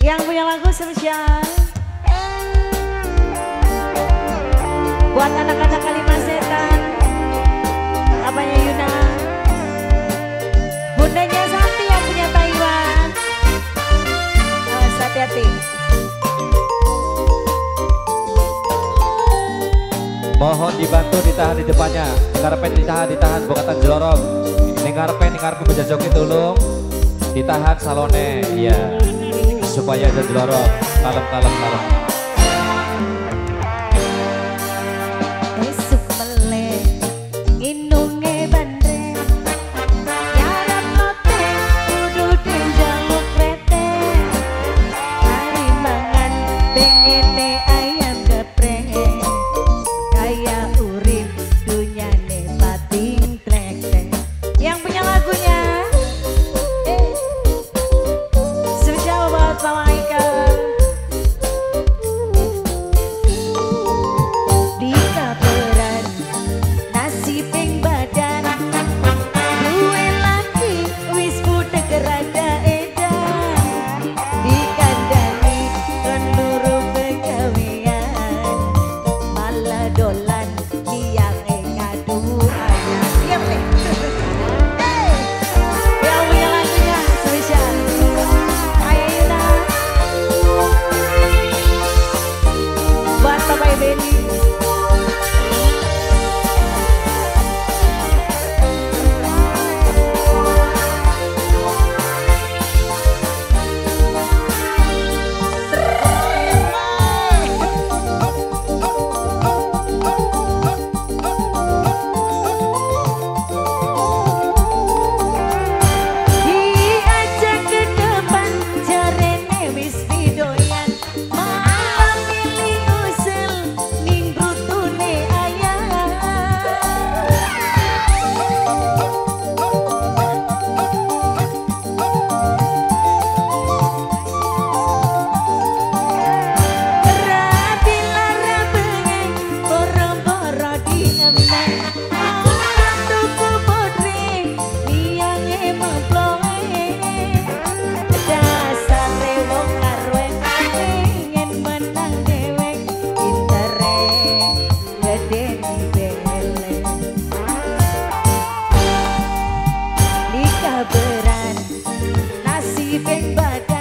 Yang punya lagu spesial buat anak-anak Kalimantan, apanya Yuna, bundanya Santi yang punya Taiwan. Awas hati-hati. Mohon dibantu ditahan di depannya. Ngarepen ditahan bokatan jelorong. Ngarepen penjajoki tulung. Ditahan salone, iya. Supaya ada jelorong. Kalem. Esuk meleh inunge bandre nyarap lote kudu jaluk rete hari mangan bengene ayam geprek kaya urip dunyane pating trek. Yang punya lagunya spesial buat Mama Michael. Beran nasi beng badan